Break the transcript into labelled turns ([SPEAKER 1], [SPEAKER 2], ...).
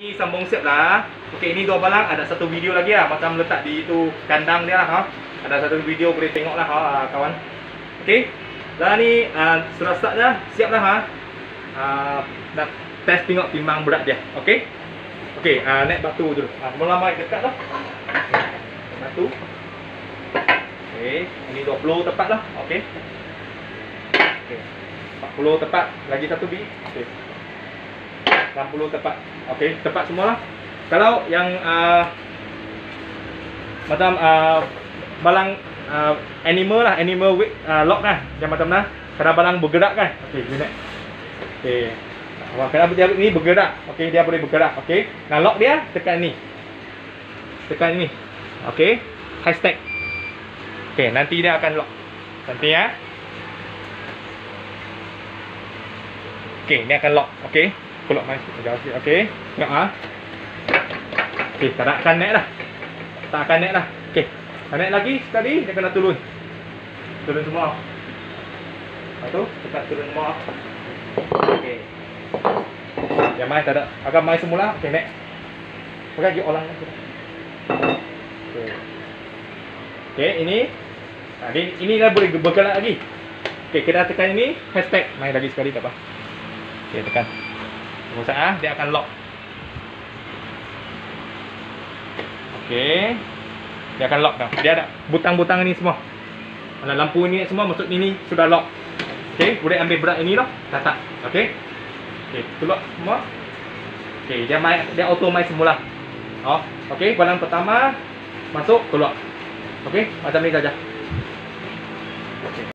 [SPEAKER 1] Ini sambung siap lah. Okey, ini dua balang, ada satu video lagi lah, macam letak di itu kandang dia lah ha. Ada satu video boleh tengok lah ha, kawan. Okey. Dah ni sudah start dah, siap lah ha. Nak test tengok timbang berat dia. Okey. Okey, naik batu dulu. Mula mai dekat lah. Batu. Okey, ini 20 tepat lah. Okey. Okey. 40 tepat, lagi satu bi. Okey. 60 tepat. Okey, tepat semualah. Kalau yang macam balang animal lah, animal weight lock lah. Yang macam nah, kerana balang bergerak kan. Okey, ni nak. Okey. Kerana dia ni bergerak. Okey, dia boleh bergerak. Okey. Nah, lock dia tekan ni. Tekan ni. Okey. Hashtag. Okey, nanti dia akan lock. Nanti ya. Okey, ni akan lock. Okey. Lock mai jauh sikit. Okey. Tengok ah. Okey, tak akan naik dah. Tak akan naik dah. Okey. Naik lagi sekali dia kena turun. Turun semua. Lepas tu tekan turun semua. Okey. Yang mai tak ada. Agak mai semula. Okey, naik. Pakai lagi orang lagi. Okey. Okey, ini. Ini dah boleh bergerak lagi. Okey, kita tekan ini hashtag. Mai lagi sekali tak apa. Okey, tekan. Tunggu dia akan lock. Okey. Dia akan lock dah. Dia ada butang-butang ni semua. Ada lampu ni semua maksud ini sudah lock. Okey, boleh ambil berat ini loh. Tak. Okey. Okey, keluar semua. Okey, dia auto mai semula. Oh, okey, balang pertama masuk keluar. Okey, macam ni saja.